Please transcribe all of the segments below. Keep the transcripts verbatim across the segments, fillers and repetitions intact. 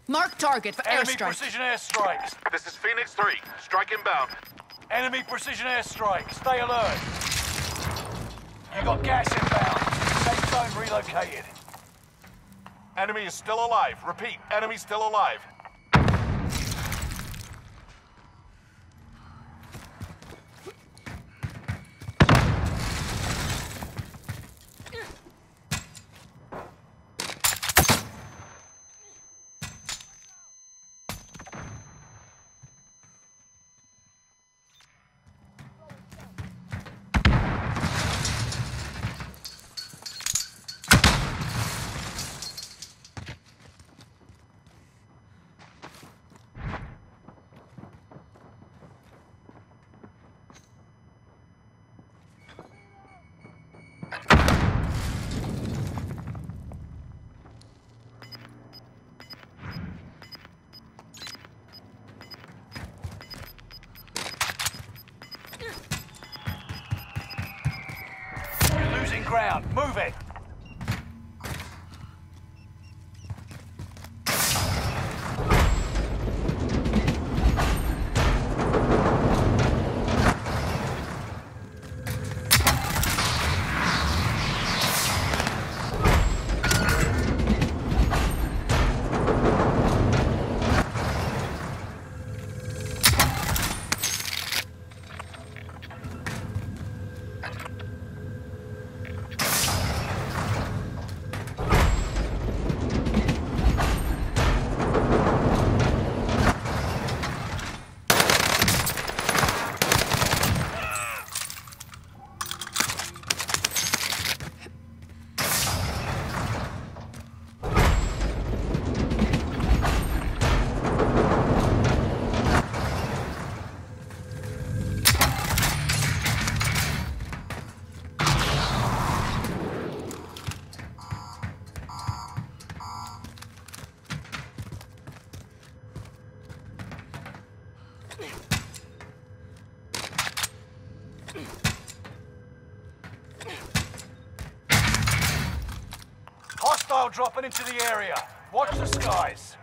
Mark target for Enemy airstrike. precision airstrikes. This is Phoenix three. Strike inbound. Enemy precision airstrike. Stay alert. You got gas inbound. Safe zone relocated. Enemy is still alive. Repeat, enemy still alive. You're losing ground. Move it. Hostile dropping into the area. Watch the skies.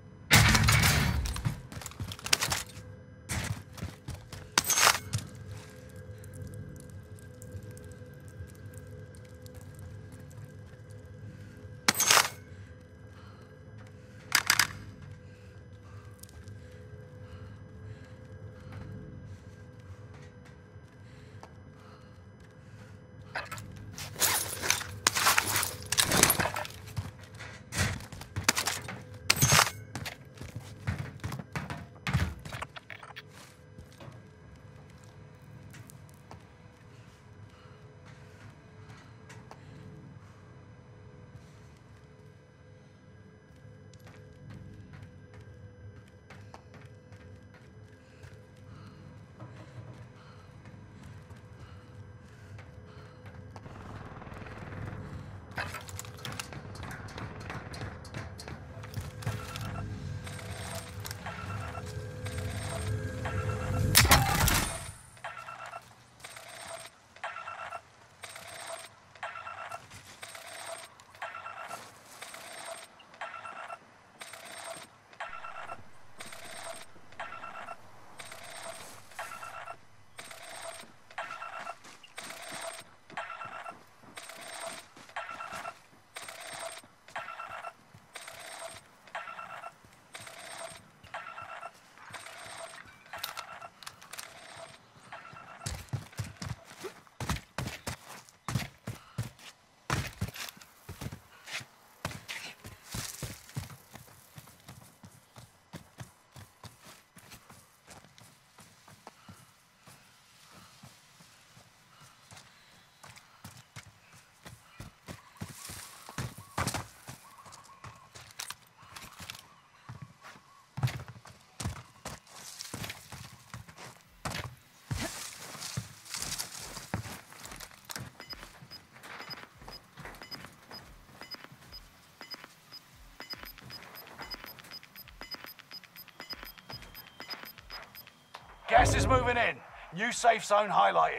Gas is moving in. New safe zone highlighted.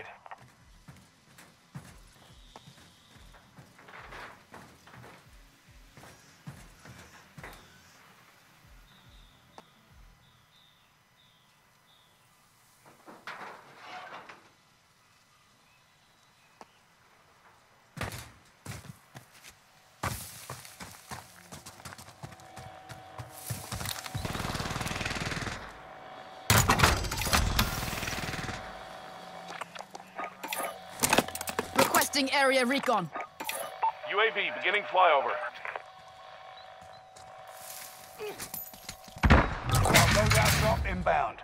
Requesting area recon. U A V beginning flyover. Loadout drop inbound.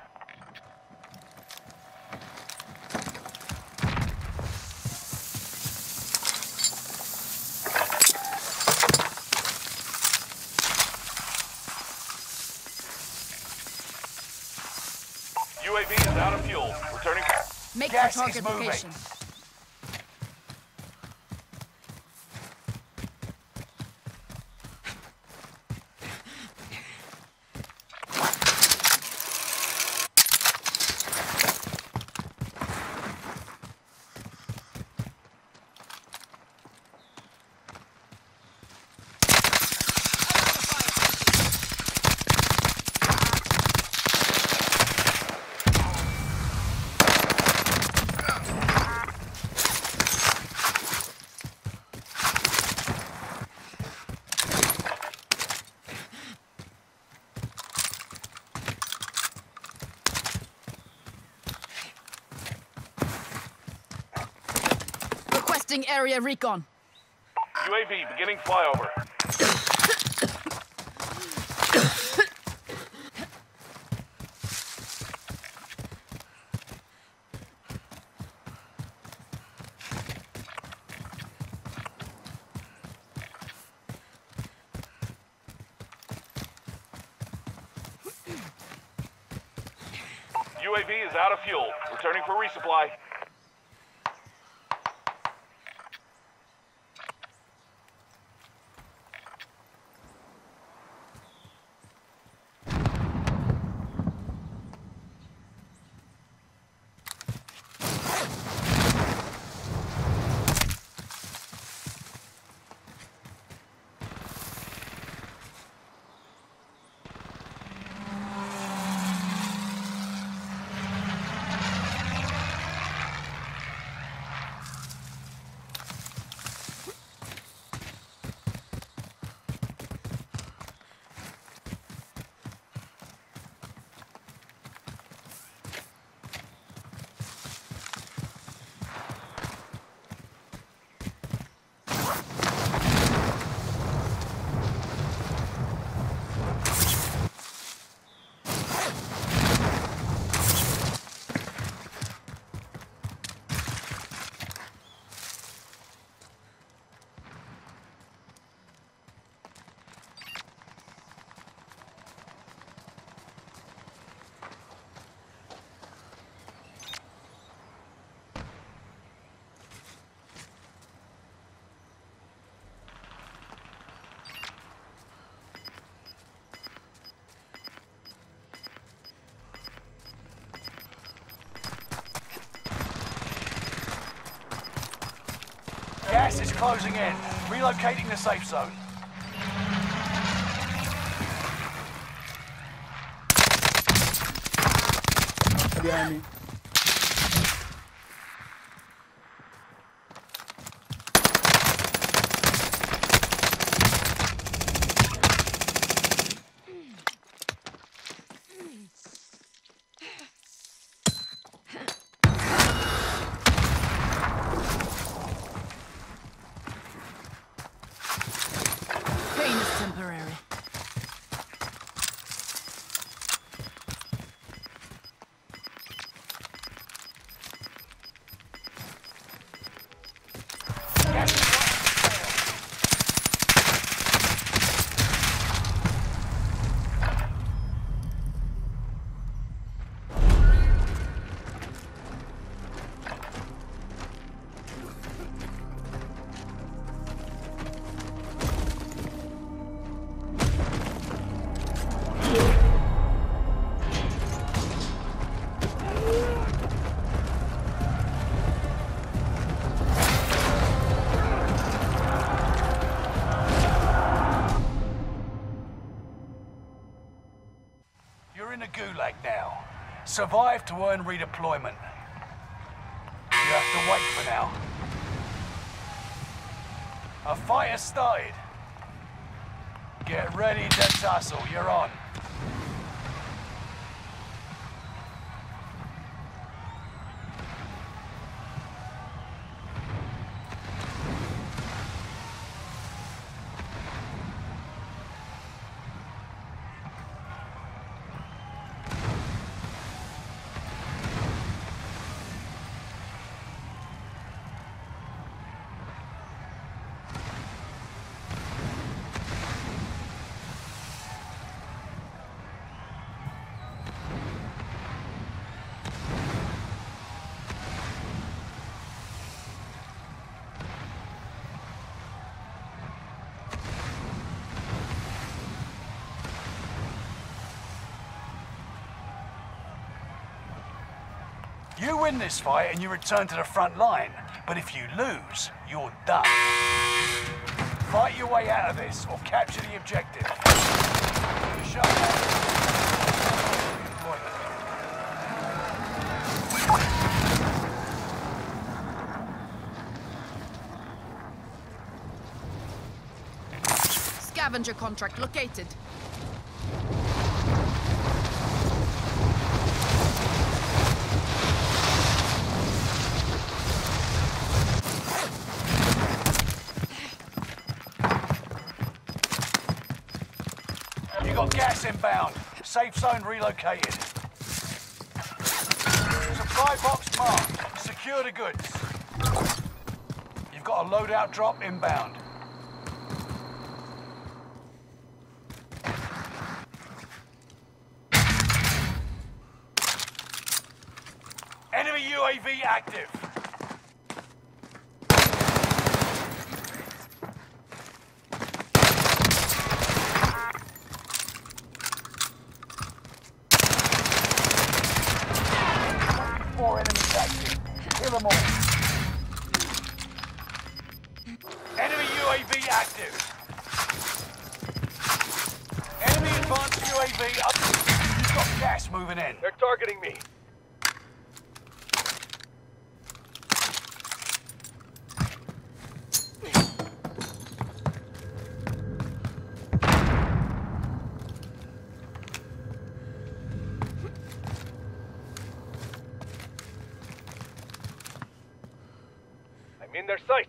U A V is out of fuel. Returning. Make Gas for is target moving. location. Requesting area recon. U A V beginning flyover. U A V is out of fuel. Returning for resupply. Gas is closing in. Relocating the safe zone. Behind me. Pain is temporary. Gas is You're in a gulag now. Survive to earn redeployment. You have to wait for now. A fight has started. Get ready to tussle, you're on. You win this fight and you return to the front line, but if you lose, you're done. Fight your way out of this or capture the objective. Shut up. Scavenger contract located. You got gas inbound. Safe zone relocated. Supply box marked. Secure the goods. You've got a loadout drop inbound. Enemy U A V active. Four enemies active. Kill them all. Enemy U A V active. Enemy advanced U A V up. You've got gas moving in. They're targeting me. I'm in their sights.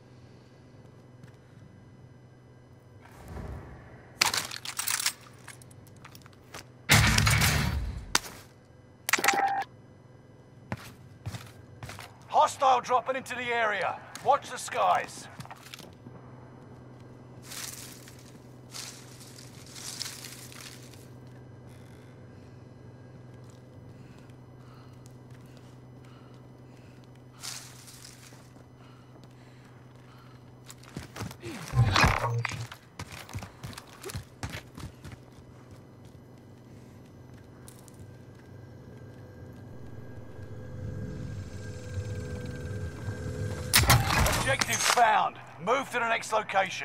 Hostile dropping into the area. Watch the skies. Objective found. Move to the next location.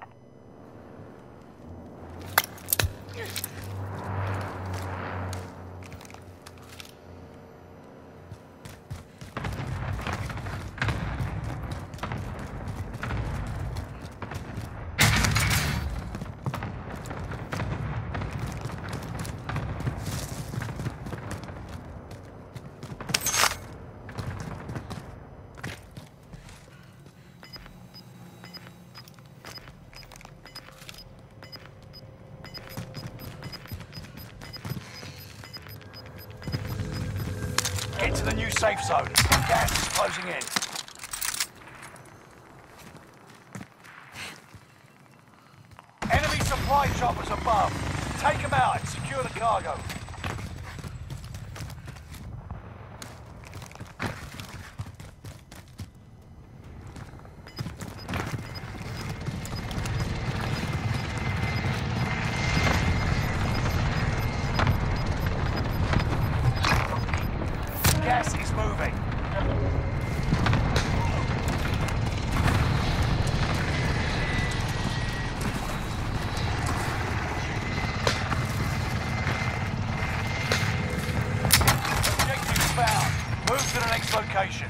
Get to the new safe zone. Gas is closing in. Enemy supply choppers above. Take them out and secure the cargo. Gas is moving. Objective found. Move to the next location.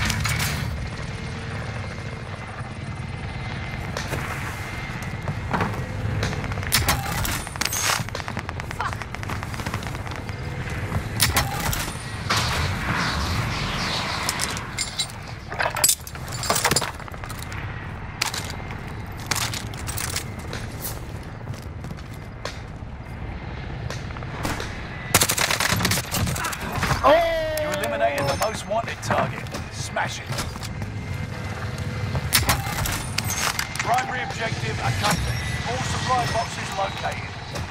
You eliminated the most wanted target. Smash it. Primary objective accomplished. All supply boxes located.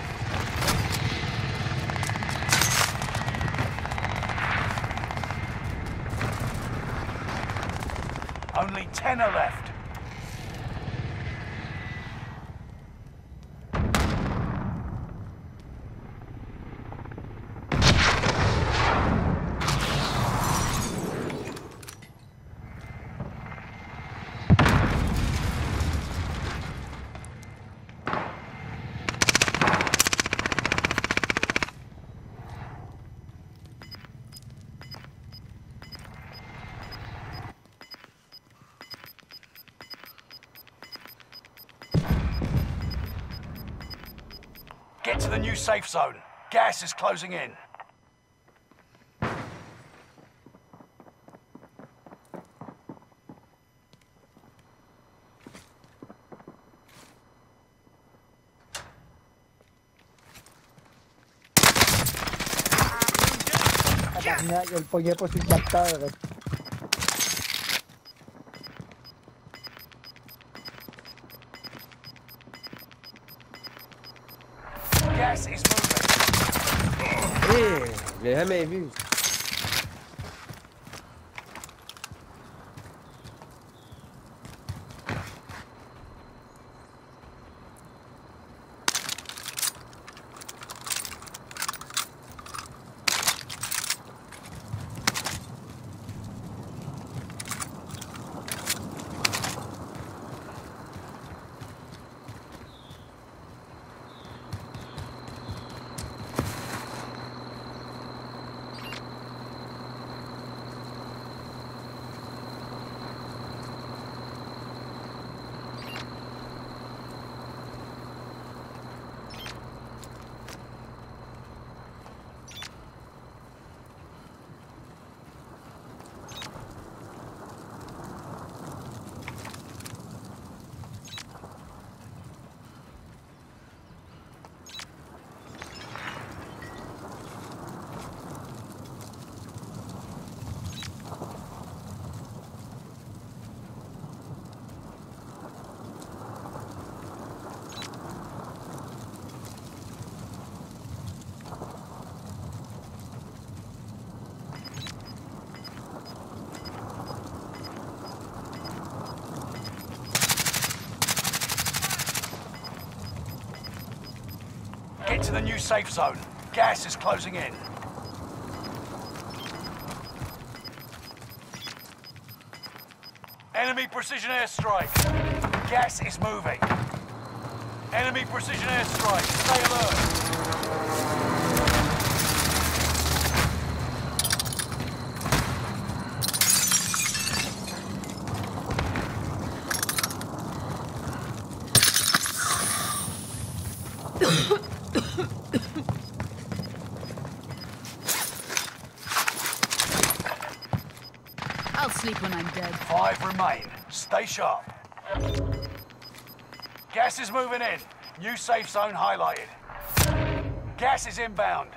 Only ten are left. Get to the new safe zone. Gas is closing in. Ataknya el pollepo sin impactado. Gas is moving. ايه déjame views. Get to the new safe zone. Gas is closing in. Enemy precision airstrike. Gas is moving. Enemy precision airstrike. Stay alert. I'll sleep when I'm dead. Five remain. Stay sharp. Gas is moving in. New safe zone highlighted. Gas is inbound.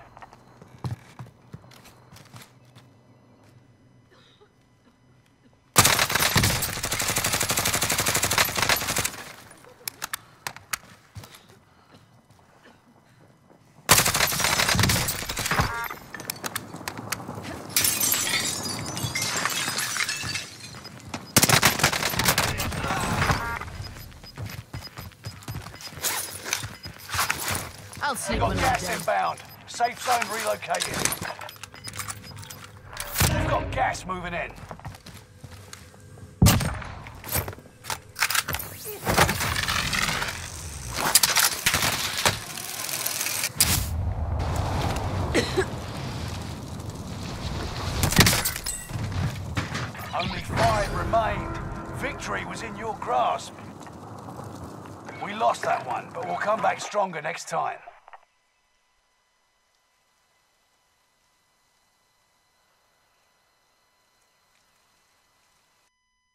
I'll We sleep got when I'm gas dead. inbound. Safe zone relocated. You've got gas moving in. Only five remained. Victory was in your grasp. We lost that one, but we'll come back stronger next time.